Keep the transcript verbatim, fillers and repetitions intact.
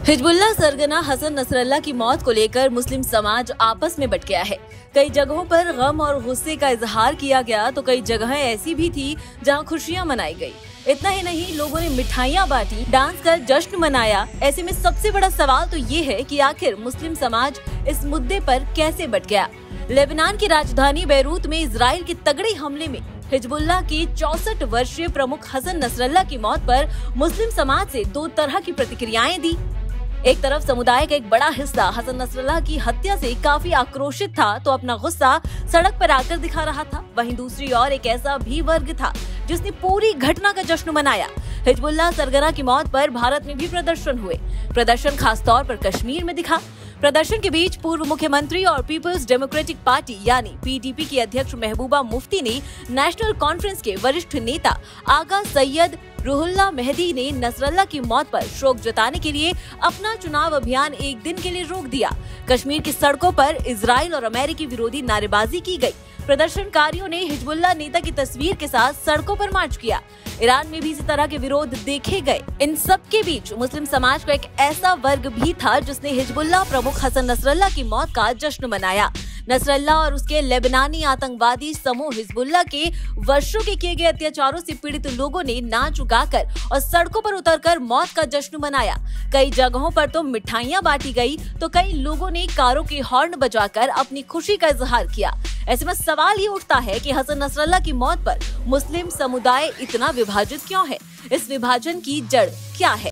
Hezbollah सरगना Hassan Nasrallah की मौत को लेकर मुस्लिम समाज आपस में बट गया है। कई जगहों पर गम और गुस्से का इजहार किया गया तो कई जगहें ऐसी भी थी जहां खुशियां मनाई गई। इतना ही नहीं, लोगों ने मिठाइयां बांटी, डांस कर जश्न मनाया। ऐसे में सबसे बड़ा सवाल तो ये है कि आखिर मुस्लिम समाज इस मुद्दे पर कैसे बट गया। लेबनान की राजधानी बैरूत में इजराइल के तगड़े हमले में हिजबुल्लाह की चौसठ वर्षीय प्रमुख हसन नसरल्लाह की मौत पर मुस्लिम समाज से दो तरह की प्रतिक्रियाएं दी। एक तरफ समुदाय का एक बड़ा हिस्सा हसन नसरल्लाह की हत्या से काफी आक्रोशित था तो अपना गुस्सा सड़क पर आकर दिखा रहा था। वहीं दूसरी ओर एक ऐसा भी वर्ग था जिसने पूरी घटना का जश्न मनाया। हिजबुल्लाह सरगना की मौत पर भारत में भी प्रदर्शन हुए। प्रदर्शन खास तौर पर कश्मीर में दिखा। प्रदर्शन के बीच पूर्व मुख्यमंत्री और पीपल्स डेमोक्रेटिक पार्टी यानी पीडीपी की अध्यक्ष महबूबा मुफ्ती ने नेशनल कॉन्फ्रेंस के वरिष्ठ नेता आगा सैयद रुहुल्लाह मेहदी ने नसरल्लाह की मौत पर शोक जताने के लिए अपना चुनाव अभियान एक दिन के लिए रोक दिया। कश्मीर की सड़कों पर इजराइल और अमेरिकी विरोधी नारेबाजी की गई। प्रदर्शनकारियों ने हिजबुल्लाह नेता की तस्वीर के साथ सड़कों पर मार्च किया। ईरान में भी इसी तरह के विरोध देखे गए। इन सब के बीच मुस्लिम समाज का एक ऐसा वर्ग भी था जिसने हिजबुल्लाह प्रमुख हसन नसरल्लाह की मौत का जश्न मनाया। नसरल्लाह और उसके लेबनानी आतंकवादी समूह हिजबुल्लाह के वर्षों के किए गए अत्याचारों से पीड़ित लोगों ने नाच गाकर और सड़कों पर उतरकर मौत का जश्न मनाया। कई जगहों पर तो मिठाइयां बांटी गई तो कई लोगों ने कारों के हॉर्न बजाकर अपनी खुशी का इजहार किया। ऐसे में सवाल ये उठता है कि हसन नसरल्लाह की मौत पर मुस्लिम समुदाय इतना विभाजित क्यों है? इस विभाजन की जड़ क्या है?